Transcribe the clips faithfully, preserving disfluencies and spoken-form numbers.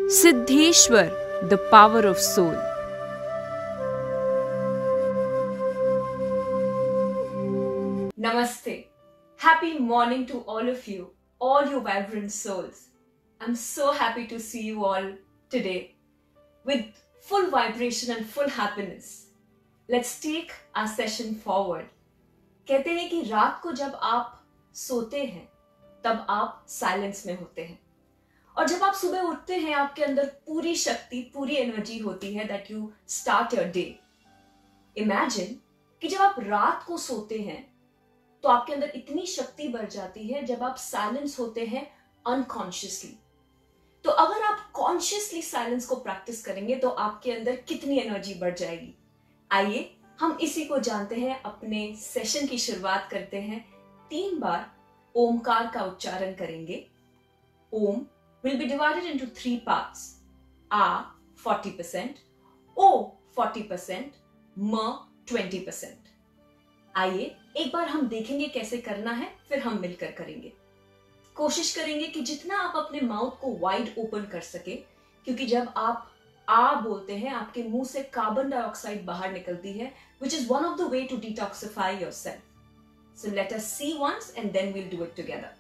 Siddheshwar, the power of soul. Namaste. Happy morning to all of you, all you vibrant souls. I'm so happy to see you all today with full vibration and full happiness. Let's take our session forward. कहते हैं कि रात को जब आप सोते हैं तब आप साइलेंस में होते हैं और जब आप सुबह उठते हैं आपके अंदर पूरी शक्ति, पूरी एनर्जी होती है that you start your day. Imagine कि जब आप रात को सोते हैं तो आपके अंदर इतनी शक्ति बढ़ जाती है जब आप साइलेंस होते हैं अनकॉन्शियसली. तो अगर आप कॉन्शियसली साइलेंस को प्रैक्टिस करेंगे तो आपके अंदर कितनी एनर्जी बढ़ जाएगी. आइए हम इसी को जानते हैं. अपने सेशन की शुरुआत करते हैं. तीन बार ओमकार का उच्चारण करेंगे. ओम will be divided into three parts. A forty percent, O forty percent, M twenty percent. आइए एक बार हम देखेंगे कैसे करना है, फिर हम मिलकर करेंगे. कोशिश करेंगे कि जितना आप अपने माउथ को वाइड ओपन कर सके, क्योंकि जब आप आ बोलते हैं आपके मुंह से कार्बन डाइऑक्साइड बाहर निकलती है, which is one of the way to detoxify yourself. So let us see once and then we'll do it together.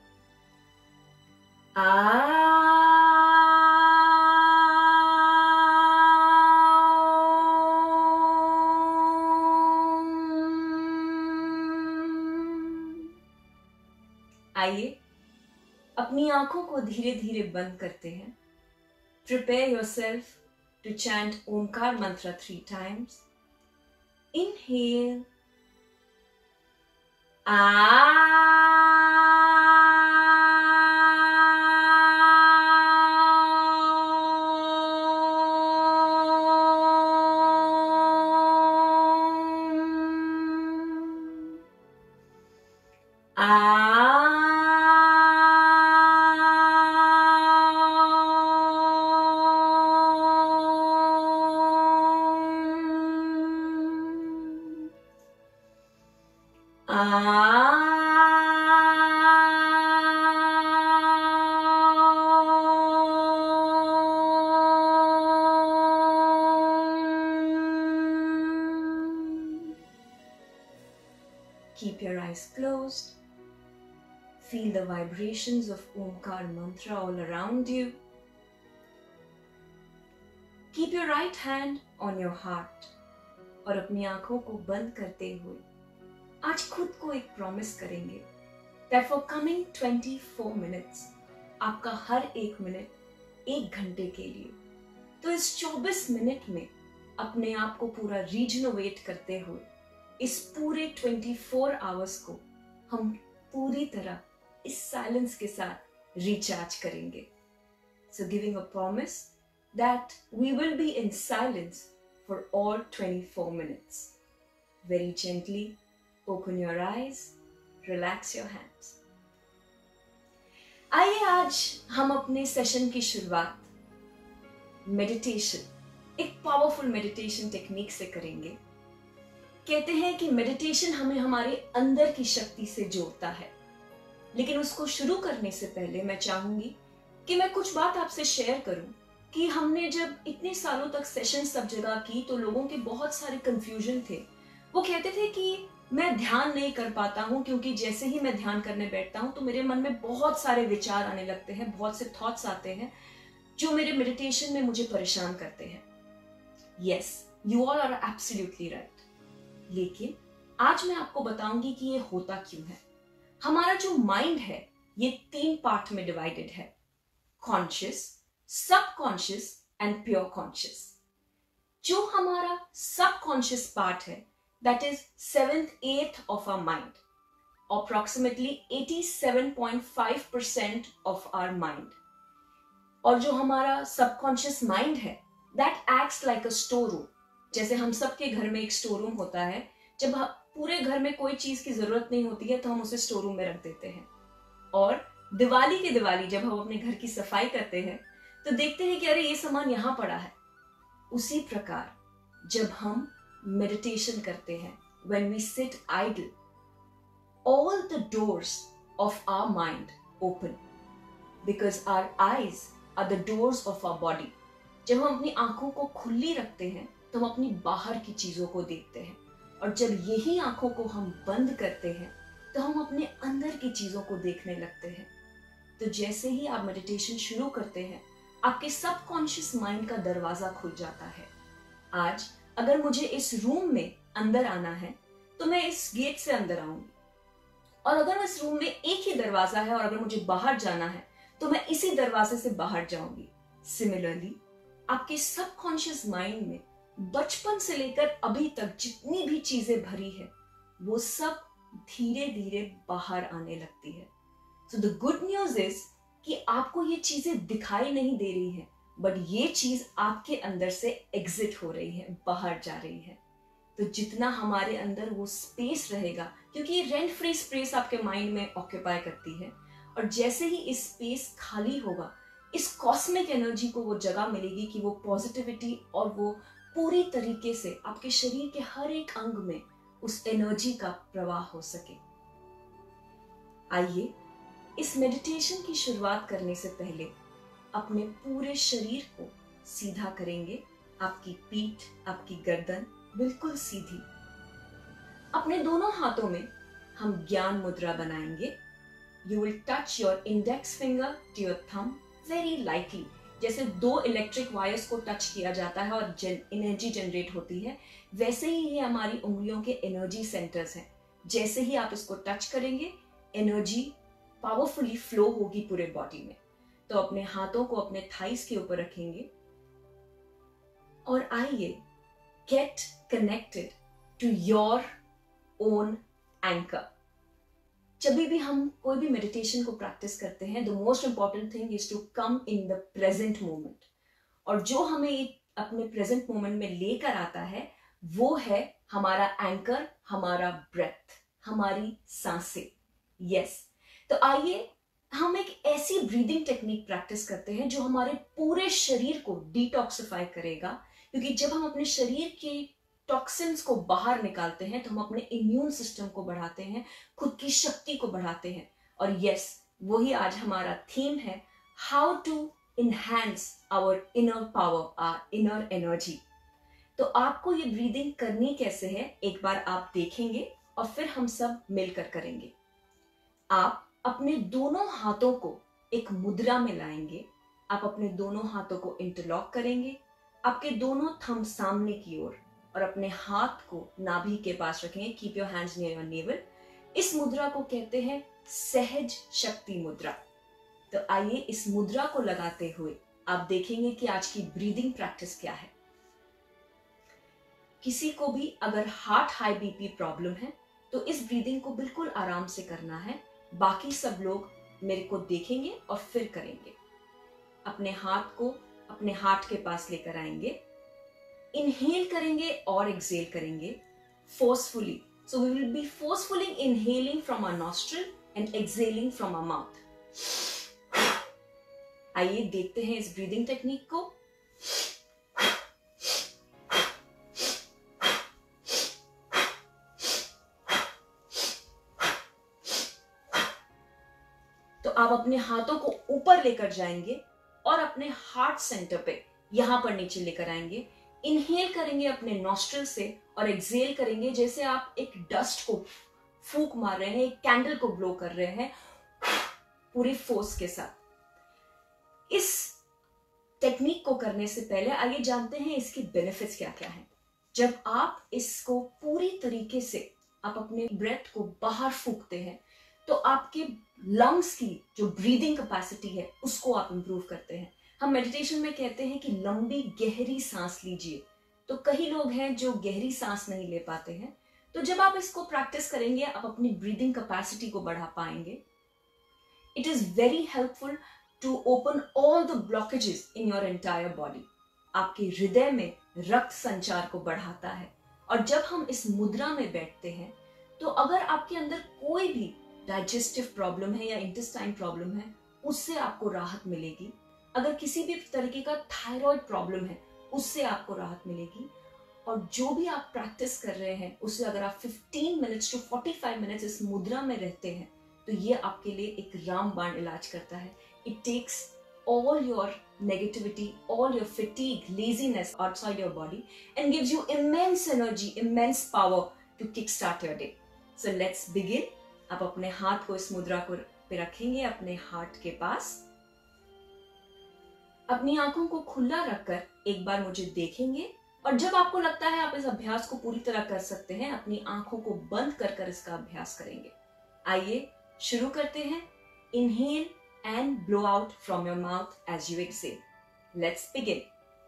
आइए अपनी आंखों को धीरे धीरे बंद करते हैं. Prepare yourself to chant Omkar mantra three times. Inhale. Ah Keep your eyes closed. Feel the vibrations of Omkar mantra all around you. Keep your right hand on your heart. और अपनी आंखों को बंद करते हुए आज खुद को एक प्रॉमिस करेंगे that for coming twenty-four minutes आपका हर एक मिनट एक घंटे के लिए. तो इस चौबीस मिनट में अपने आप को पूरा रीजनोवेट करते हुए इस पूरे चौबीस आवर्स को हम पूरी तरह इस साइलेंस के साथ रिचार्ज करेंगे. So giving a promise that we will be in silence for all twenty-four minutes. Very gently open your eyes, relax your hands. आइए आज हम अपने सेशन की शुरुआत मेडिटेशन, एक पावरफुल मेडिटेशन टेक्निक से करेंगे. कहते हैं कि मेडिटेशन हमें हमारे अंदर की शक्ति से जोड़ता है, लेकिन उसको शुरू करने से पहले मैं चाहूंगी कि मैं कुछ बात आपसे शेयर करूं कि हमने जब इतने सालों तक सेशन सब जगह की तो लोगों के बहुत सारे कंफ्यूजन थे. वो कहते थे कि मैं ध्यान नहीं कर पाता हूं क्योंकि जैसे ही मैं ध्यान करने बैठता हूं तो मेरे मन में बहुत सारे विचार आने लगते हैं, बहुत से थॉट्स आते हैं जो मेरे मेडिटेशन में मुझे परेशान करते हैं. Yes, you all are absolutely right. लेकिन आज मैं आपको बताऊंगी कि ये होता क्यों है. हमारा जो माइंड है ये तीन पार्ट में डिवाइडेड है. Conscious, subconscious and pure conscious. जो हमारा सबकॉन्शियस पार्ट है that is seventh eighth of our mind, approximately eighty-seven point five percent of our mind. और जो हमारा सबकॉन्शियस माइंड है that acts like a store room. जैसे हम सबके घर में एक स्टोर रूम होता है, जब पूरे घर में कोई चीज की जरूरत नहीं होती है तो हम उसे स्टोर रूम में रख देते हैं. और दिवाली के दिवाली जब हम अपने घर की सफाई करते हैं तो देखते हैं कि अरे ये सामान यहाँ पड़ा है. उसी प्रकार जब हम मेडिटेशन करते हैं, when we sit idle, all the doors of our mind open because our eyes are the doors of our body. जब हम अपनी आंखों को खुली रखते हैं तो हम अपनी बाहर की चीजों को देखते हैं, और जब यही आंखों को हम बंद करते हैं तो हम अपने अंदर की चीजों को देखने लगते हैं। तो जैसे ही आप मेडिटेशन शुरू करते हैं, आपके सबकॉन्शियस माइंड का दरवाजा खुल जाता है। आज अगर मुझे इस रूम में अंदर आना है तो मैं इस गेट से अंदर आऊंगी, और अगर इस रूम में एक ही दरवाजा है और अगर मुझे बाहर जाना है तो मैं इसी दरवाजे से बाहर जाऊंगी। सिमिलरली आपके सबकॉन्शियस माइंड में बचपन से लेकर अभी तक जितनी भी चीजें भरी है वो सब धीरे धीरे बाहर आने लगती है। So the good news is कि आपको ये चीजें दिखाई नहीं दे रही है, बट ये चीज आपके अंदर से एग्जिट हो रही है, बाहर जा रही है। तो जितना हमारे अंदर वो स्पेस रहेगा, क्योंकि ये रेंट फ्री स्पेस आपके माइंड में ऑक्यूपाई करती है, और जैसे ही इस स्पेस खाली होगा, इस कॉस्मिक एनर्जी को वो जगह मिलेगी कि वो पॉजिटिविटी और वो पूरी तरीके से आपके शरीर के हर एक अंग में उस एनर्जी का प्रवाह हो सके। आइए इस मेडिटेशन की शुरुआत करने से पहले अपने पूरे शरीर को सीधा करेंगे। आपकी पीठ, आपकी गर्दन बिल्कुल सीधी। अपने दोनों हाथों में हम ज्ञान मुद्रा बनाएंगे। You will touch your index finger to your thumb very lightly, जैसे दो इलेक्ट्रिक वायर्स को टच किया जाता है और एनर्जी जनरेट होती है, वैसे ही ये हमारी उंगलियों के एनर्जी सेंटर्स हैं। जैसे ही आप इसको टच करेंगे, एनर्जी पावरफुली फ्लो होगी पूरे बॉडी में। तो अपने हाथों को अपने थाइस के ऊपर रखेंगे और आइए get connected to your own anchor. जब भी हम कोई भी मेडिटेशन को प्रैक्टिस करते हैं, the most important thing is to come in the present moment, और जो हमें अपने प्रेजेंट मोमेंट में लेकर आता है वो है हमारा एंकर, हमारा ब्रेथ, हमारी सांसें। Yes yes. तो आइए हम एक ऐसी ब्रीदिंग टेक्निक प्रैक्टिस करते हैं जो हमारे पूरे शरीर को डिटॉक्सिफाई करेगा, क्योंकि जब हम अपने शरीर के टॉक्सिन्स को बाहर निकालते हैं तो हम अपने इम्यून सिस्टम को बढ़ाते हैं, खुद की शक्ति को बढ़ाते हैं। और यस, वही आज हमारा थीम है, how to enhance our inner power, our inner energy. तो आपको ये ब्रीदिंग करनी कैसे है एक बार आप देखेंगे और फिर हम सब मिलकर करेंगे। आप अपने दोनों हाथों को एक मुद्रा में लाएंगे। आप अपने दोनों हाथों को इंटरलॉक करेंगे, आपके दोनों थंब सामने की ओर, और अपने हाथ को नाभि के पास रखेंगे। Keep your hands near your navel. इस मुद्रा को कहते हैं सहज शक्ति मुद्रा। तो आइए इस मुद्रा को लगाते हुए आप देखेंगे कि आज की ब्रीदिंग प्रैक्टिस क्या है। किसी को भी अगर हार्ट हाई बीपी प्रॉब्लम है तो इस ब्रीदिंग को बिल्कुल आराम से करना है। बाकी सब लोग मेरे को देखेंगे और फिर करेंगे। अपने हाथ को अपने हार्ट के पास लेकर आएंगे, इनहेल करेंगे और एक्सहेल करेंगे forcefully. So we will be forcefully inhaling from our nostril and exhaling from our mouth. आइए देखते हैं इस ब्रीदिंग टेक्निक को। तो आप अपने हाथों को ऊपर लेकर जाएंगे और अपने हार्ट सेंटर पे यहां पर नीचे लेकर आएंगे। इनहेल करेंगे अपने नॉस्ट्रिल से और एक्सहेल करेंगे जैसे आप एक डस्ट को फूंक मार रहे हैं, एक कैंडल को ब्लो कर रहे हैं पूरी फोर्स के साथ। इस टेक्निक को करने से पहले आइए जानते हैं इसके बेनिफिट्स क्या क्या हैं। जब आप इसको पूरी तरीके से आप अपने ब्रेथ को बाहर फूंकते हैं तो आपके लंग्स की जो ब्रीदिंग कैपेसिटी है उसको आप इंप्रूव करते हैं। हम मेडिटेशन में कहते हैं कि लंबी गहरी सांस लीजिए। तो कई लोग हैं जो गहरी सांस नहीं ले पाते हैं, तो जब आप इसको प्रैक्टिस करेंगे आप अपनी ब्रीदिंग कैपेसिटी को बढ़ा पाएंगे। It is very helpful to open all the blockages in your entire body. आपके हृदय में रक्त संचार को बढ़ाता है। और जब हम इस मुद्रा में बैठते हैं तो अगर आपके अंदर कोई भी डाइजेस्टिव प्रॉब्लम है या इंटेस्टाइन प्रॉब्लम है, उससे आपको राहत मिलेगी। अगर किसी भी तरीके का थायराइड प्रॉब्लम है, उससे आपको राहत मिलेगी। और जो भी आप प्रैक्टिस कर रहे हैं उससे अगर आप fifteen minutes to forty five minutes इस मुद्रा में रहते हैं तो ये आपके लिए एक रामबाण इलाज करता है। It takes all your negativity, all your fatigue, laziness outside your body and gives you immense energy, immense power to kickstart your day. So let's begin. आप अपने हाथ को इस मुद्रा को पे रखेंगे अपने हार्ट के पास. अपनी आंखों को खुला रखकर एक बार मुझे देखेंगे और जब आपको लगता है आप इस अभ्यास को पूरी तरह कर सकते हैं, अपनी आंखों को बंद कर कर इसका अभ्यास करेंगे. आइए शुरू करते हैं. Inhale and blow out from your mouth as you exhale. Let's begin.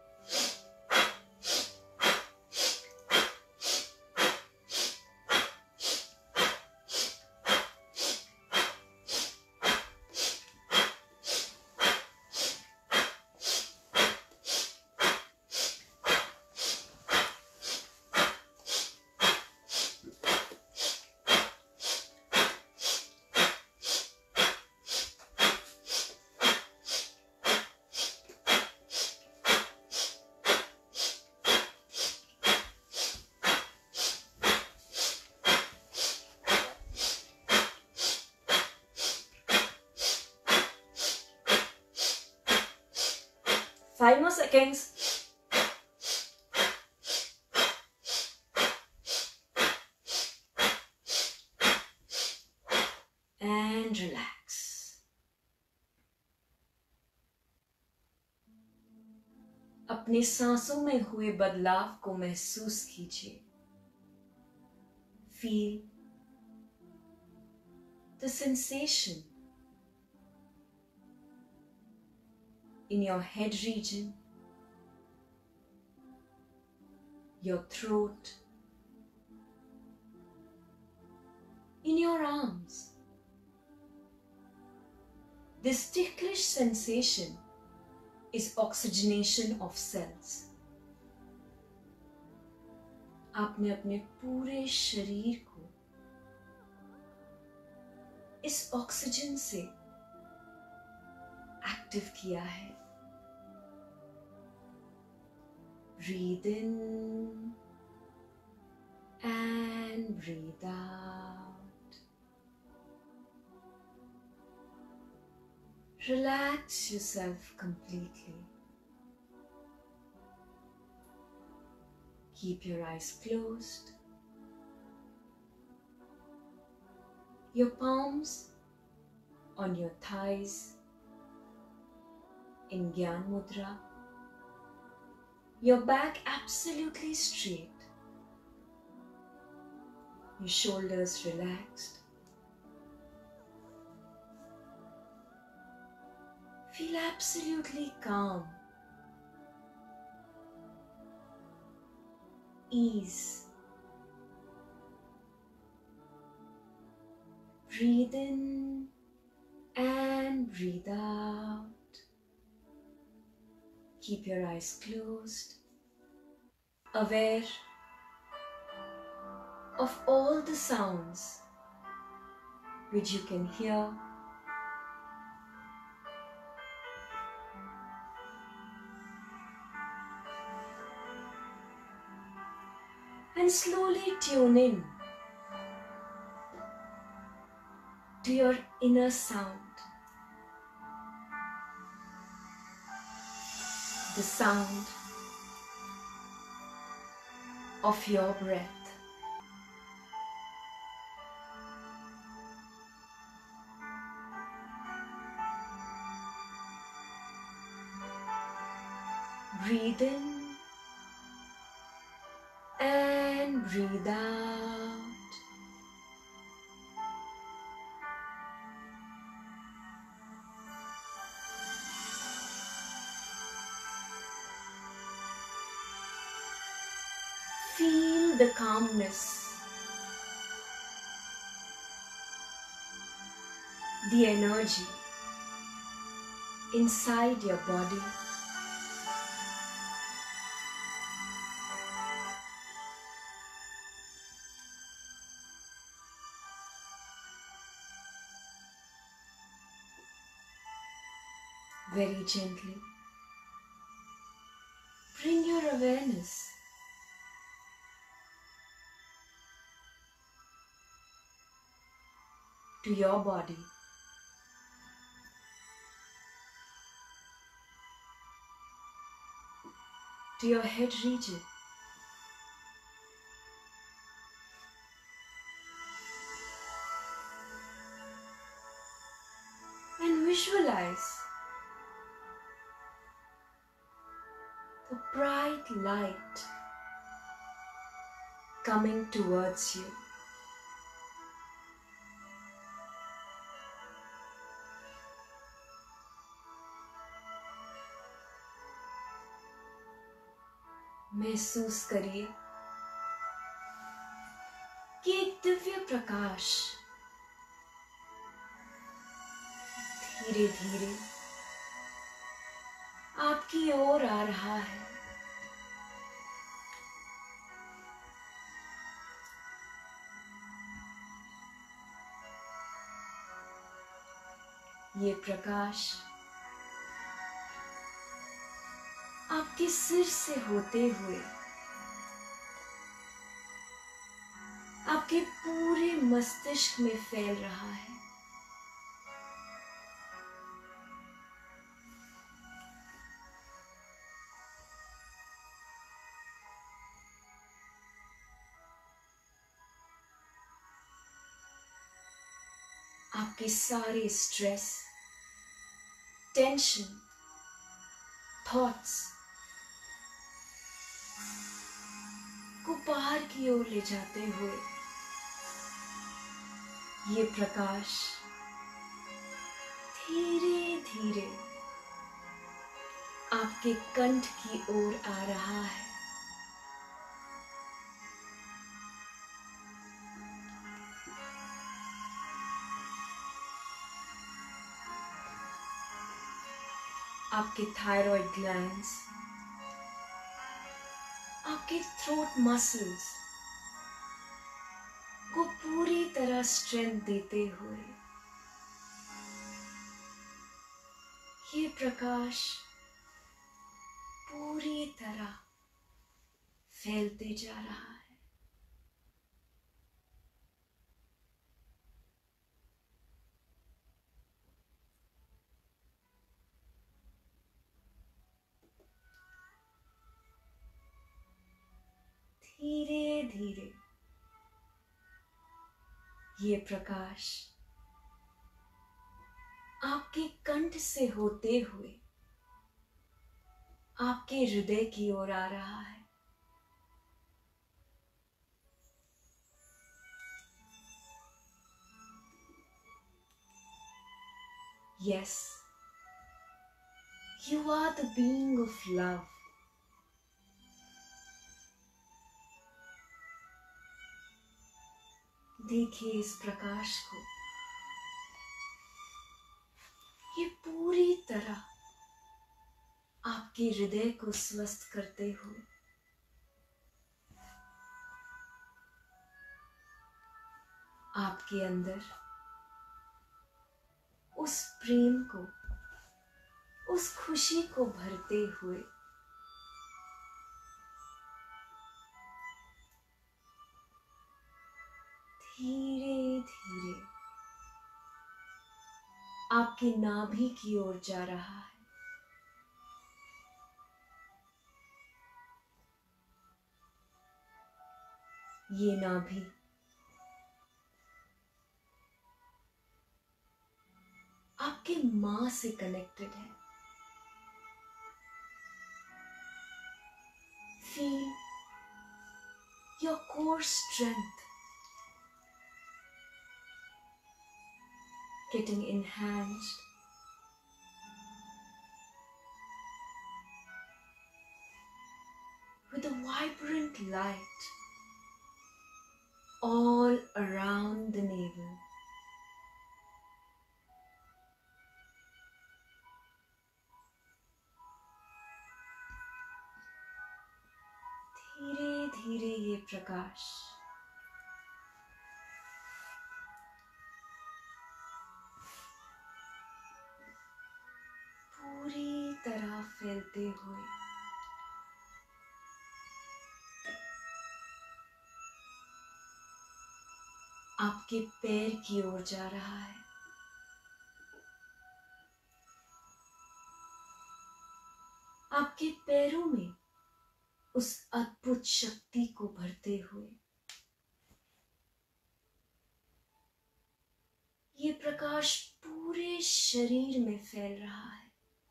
Five more seconds. And relax. अपनी सांसों में हुए बदलाव को महसूस कीजिए. Feel the sensation in your head region, your throat, in your arms. This ticklish sensation is oxygenation of cells. आपने अपने पूरे शरीर को इस ऑक्सीजन से एक्टिव किया है. Breathe in and breathe out. Relax yourself completely. Keep your eyes closed. Your palms on your thighs in Gyan Mudra. Your back absolutely straight. Your shoulders relaxed. Feel absolutely calm. Ease. Breathe in and breathe out. Keep your eyes closed, aware of all the sounds which you can hear. And slowly tune in to your inner sound. The sound of your breath. Breathe in and breathe out. Feel the calmness, the energy inside your body. Very gently, bring your awareness to your body. to your head region. And visualize the bright light coming towards you. महसूस करिए कि एक दिव्य प्रकाश धीरे धीरे आपकी ओर आ रहा है। ये प्रकाश आपके सिर से होते हुए आपके पूरे मस्तिष्क में फैल रहा है। आपके सारे स्ट्रेस, टेंशन, थॉट्स को बाहर की ओर ले जाते हुए ये प्रकाश धीरे धीरे आपके कंठ की ओर आ रहा है। आपके थायराइड ग्लैंड्स, आपके थ्रोट मसल्स को पूरी तरह स्ट्रेंथ देते हुए ये प्रकाश पूरी तरह फैलते जा रहा है। धीरे धीरे ये प्रकाश आपके कंठ से होते हुए आपके हृदय की ओर आ रहा है। Yes, you are the being of love. देखिए इस प्रकाश को, ये पूरी तरह आपके हृदय को स्वस्थ करते हुए आपके अंदर उस प्रेम को, उस खुशी को भरते हुए धीरे धीरे आपके नाभि की ओर जा रहा है। ये नाभि आपके मां से कनेक्टेड है। Feel your core strength getting enhanced with a vibrant light all around the navel. धीरे धीरे ये प्रकाश पूरी तरह फैलते हुए आपके पैर की ओर जा रहा है। आपके पैरों में उस अद्भुत शक्ति को भरते हुए ये प्रकाश पूरे शरीर में फैल रहा है।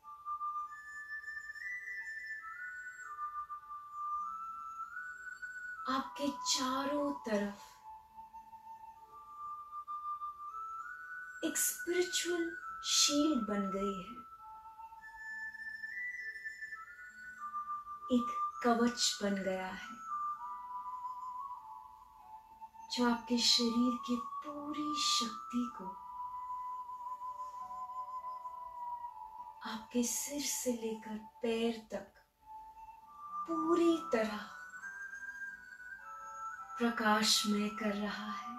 आपके चारों तरफ एक स्पिरिचुअल शील्ड बन गई है, एक कवच बन गया है जो आपके शरीर की पूरी शक्ति को आपके सिर से लेकर पैर तक पूरी तरह प्रकाशमय कर रहा है।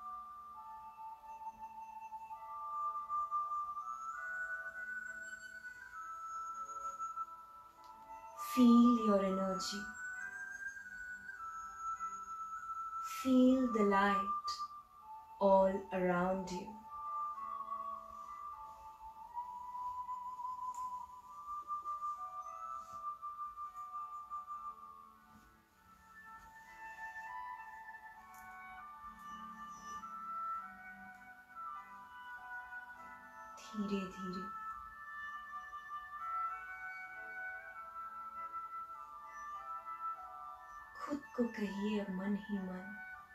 Feel your energy. Feel the light all around you. धीरे धीरे खुद को कहिए मन ही मन,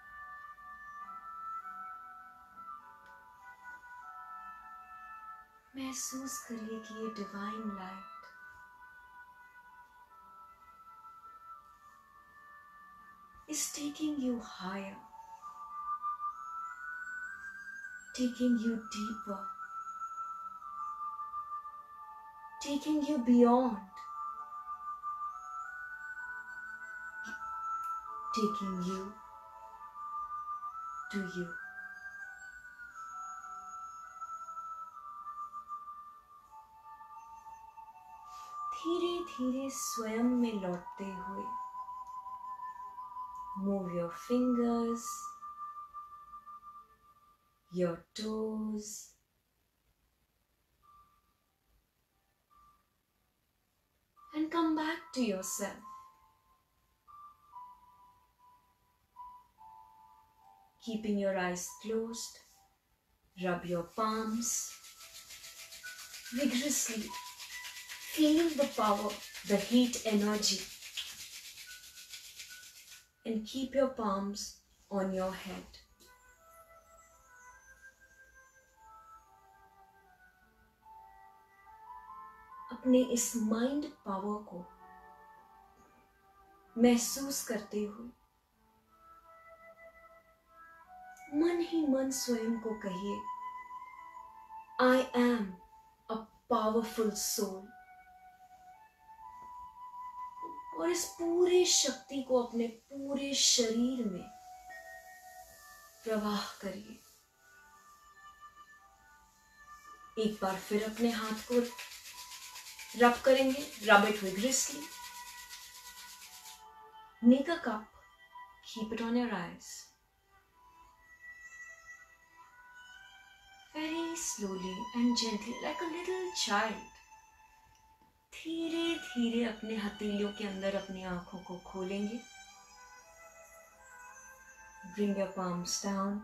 महसूस करिए कि ये divine light is taking you higher, taking you deeper, taking you beyond, taking you to you. धीरे धीरे स्वयं में लौटते हुए move your fingers, your toes, and come back to yourself. Keeping your eyes closed, rub your palms vigorously. Feel the power, the heat energy, and keep your palms on your head. अपने इस mind power को महसूस करते हुए मन ही मन स्वयं को कहिए, I am a powerful soul. और इस पूरे शक्ति को अपने पूरे शरीर में प्रवाह करिए। एक बार फिर अपने हाथ को रब करेंगे, rub it vigorously. Make a cup, keep it on your eyes. Very slowly and gently, like a little child. धीरे धीरे अपने हथेलियों के अंदर अपनी आंखों को खोलेंगे। Bring your palms down.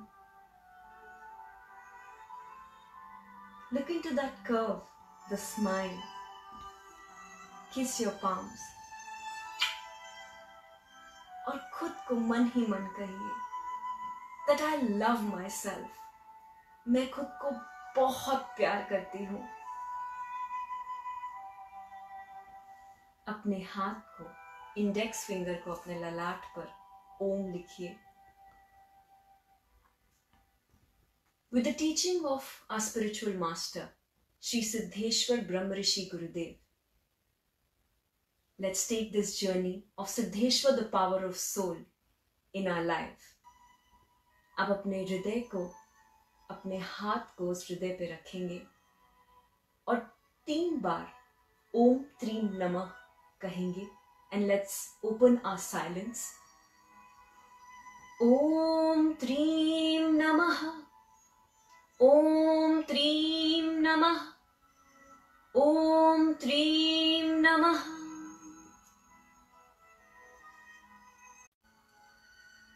Look into that curve, the smile. Kiss your palms. और खुद को मन ही मन कहिए that I love myself. मैं खुद को बहुत प्यार करती हूँ। अपने हाथ को, इंडेक्स फिंगर को अपने ललाट पर ओम लिखिए। With the teaching of our spiritual master, Sri Siddheshwar Brahmrishi Gurudev, let's take this journey of Siddheshwar, the power of soul, in our life. अब अपने हृदय को, अपने हाथ को उस हृदय पे रखेंगे और तीन बार ओम त्रीम नमः कहेंगे, and let's open our silence. ओम त्रीम नमः, ओम त्रीम नमः, ओम त्रीम नमः,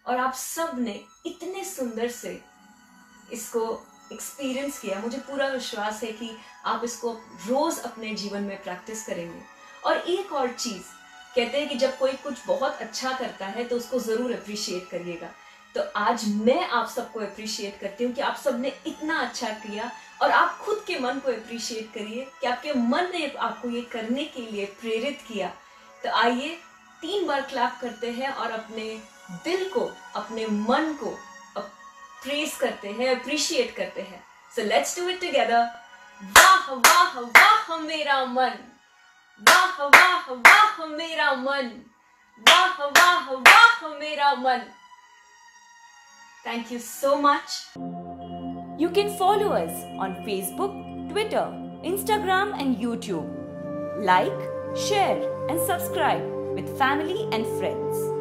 और आप सब ने इतने सुंदर से इसको एक्सपीरियंस किया। मुझे पूरा विश्वास है कि आप इसको रोज अपने जीवन में प्रैक्टिस करेंगे। और एक और चीज, कहते हैं कि जब कोई कुछ बहुत अच्छा करता है तो उसको जरूर अप्रिशिएट करिएगा। तो आज मैं आप सबको अप्रिशिएट करती हूँ कि आप सबने इतना अच्छा किया, और आप खुद के मन को अप्रिशिएट करिए कि आपके मन ने आपको ये करने के लिए प्रेरित किया। तो आइए तीन बार क्लैप करते हैं और अपने दिल को, अपने मन को प्रेज करते हैं, अप्रिशिएट करते हैं। So let's do it together. वाह वाह वाह मेरा मन, वाह वाह वाह मेरा मन, वाह वाह वाह मेरा मन। Thank you so much. You can follow us on Facebook, Twitter, Instagram and YouTube. Like, share and subscribe with family and friends.